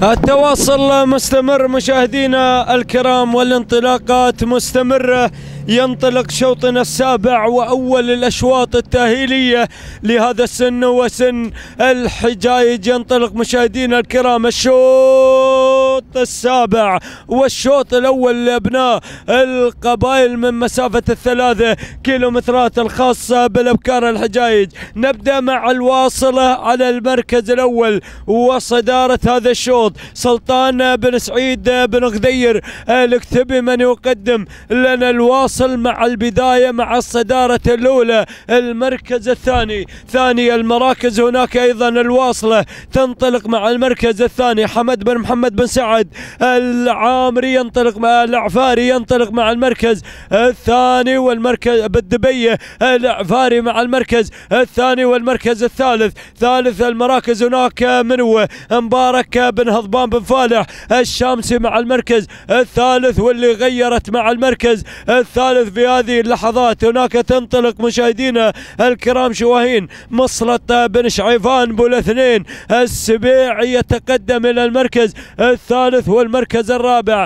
التواصل مستمر مشاهدينا الكرام، والانطلاقات مستمرة. ينطلق شوطنا السابع وأول الأشواط التأهيلية لهذا السن وسن الحجايج. ينطلق مشاهدينا الكرام الشوط السابع والشوط الأول لأبناء القبائل من مسافة 3 كيلومترات الخاصة بالأبكار الحجايج. نبدأ مع الواصلة على المركز الأول وصدارة هذا الشوط سلطان بن سعيد بن غدير الكتبي من يقدم لنا الواصل مع البداية مع الصدارة الأولى. المركز الثاني ثاني المراكز هناك أيضا الواصلة تنطلق مع المركز الثاني حمد بن محمد بن سعد العامري ينطلق مع العفاري ينطلق مع المركز الثاني، والمركز بالدبية العفاري مع المركز الثاني والمركز الثالث. ثالث المراكز هناك منوة مبارك بن هضبان بن فالح الشامسي مع المركز الثالث، واللي غيرت مع المركز الثالث في هذه اللحظات. هناك تنطلق مشاهدينا الكرام شواهين مصلط بن شعيفان بولاثنين السبيعي يتقدم إلى المركز الثالث والمركز الرابع.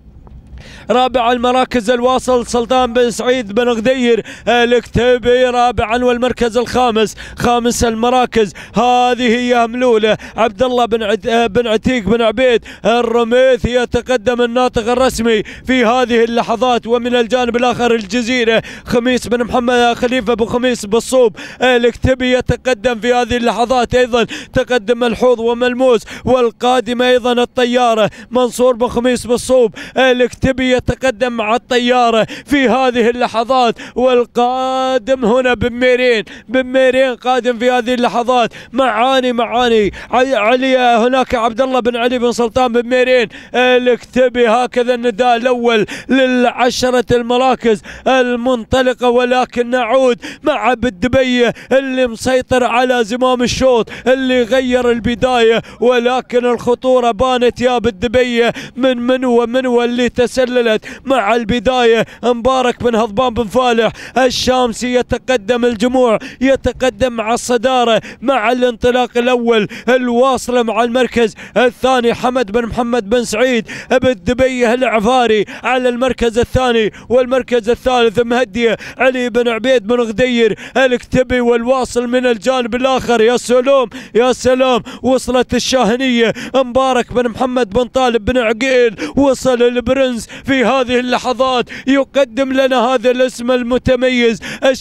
رابع المراكز الواصل سلطان بن سعيد بن غدير الكتبي رابعا، والمركز الخامس. خامس المراكز هذه هي ملولة عبد الله بن عتيق بن عبيد الرميثي يتقدم الناطق الرسمي في هذه اللحظات. ومن الجانب الآخر الجزيرة خميس بن محمد خليفة بن خميس بالصوب الكتبي يتقدم في هذه اللحظات. أيضا تقدم الحوض وملموس، والقادمة أيضا الطيارة منصور بن خميس بالصوب الكتبي يتقدم مع الطيارة في هذه اللحظات. والقادم هنا بن ميرين قادم في هذه اللحظات. معاني علي هناك عبد الله بن علي بن سلطان بن ميرين الكتبي. هكذا النداء الأول للعشرة المراكز المنطلقة. ولكن نعود مع بالدبية اللي مسيطر على زمام الشوط اللي غير البداية، ولكن الخطورة بانت يا بالدبية من منوة اللي تسللت مع البداية. مبارك بن هضبان بن فالح الشامسي يتقدم الجموع يتقدم مع الصدارة مع الانطلاق الأول. الواصلة مع المركز الثاني حمد بن محمد بن سعيد بالدبية العفاري على المركز الثاني، والمركز الثالث مهدية علي بن عبيد بن غدير الكتبي. والواصل من الجانب الآخر يا سلام يا سلام وصلت الشاهنية مبارك بن محمد بن طالب بن عقيل. وصل البرنس في هذه اللحظات يقدم لنا هذا الاسم المتميز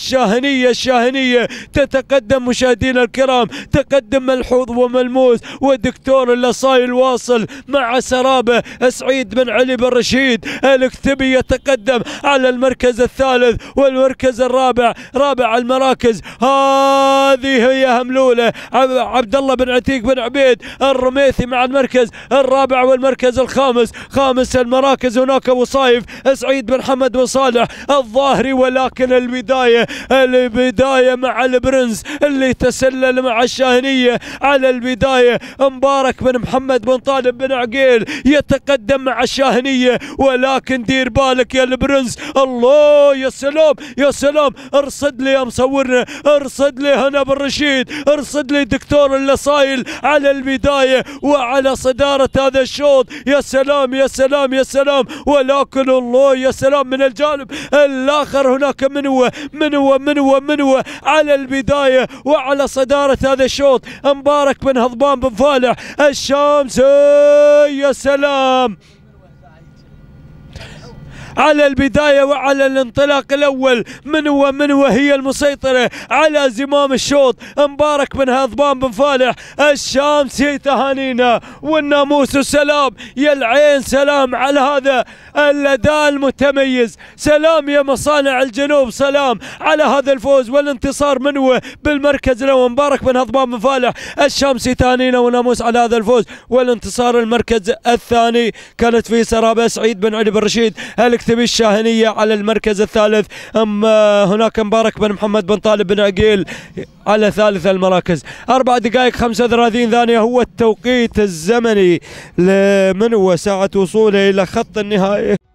الشاهنية تتقدم مشاهدينا الكرام. تقدم ملحوظ وملموس ودكتور اللصاي الواصل مع سرابة سعيد بن علي بن رشيد الكتبي يتقدم على المركز الثالث والمركز الرابع. رابع المراكز هذه هي هملولة عبد الله بن عتيق بن عبيد الرميثي مع المركز الرابع والمركز الخامس. خامس المراكز هناك وصايف سعيد بن حمد بن صالح الظاهري. ولكن البداية مع البرنس اللي تسلل مع الشاهنية على البداية. مبارك بن محمد بن طالب بن عقيل يتقدم مع الشاهنية، ولكن دير بالك يا البرنس. الله يا سلام يا سلام، ارصد لي يا مصورنا، ارصد لي هنا بن رشيد، ارصد لي دكتور اللصايل على البداية وعلى صدارة هذا الشوط. يا سلام يا سلام يا سلام. ولكن الله يا سلام من الجانب الآخر هناك منوة على البداية وعلى صدارة هذا الشوط. مبارك بن هضبان بن فالح الشامسي يا سلام على البداية وعلى الانطلاق الأول. منوة هي المسيطرة على زمام الشوط. مبارك بن هضبان بن فالح الشامسي تهانينا والناموس سلام يا العين، سلام على هذا الأداء المتميز، سلام يا مصانع الجنوب، سلام على هذا الفوز والانتصار. منوة بالمركز الأول مبارك بن هضبان بن فالح الشامسي تهانينا وناموس على هذا الفوز والانتصار. المركز الثاني كانت في سرابة سعيد بن علي بن رشيد الكتبي الشاهنية على المركز الثالث. هناك مبارك بن محمد بن طالب بن عقيل على ثالث المراكز. 4 دقائق 35 ثانية هو التوقيت الزمني لمنوة ساعة وصوله إلى خط النهاية.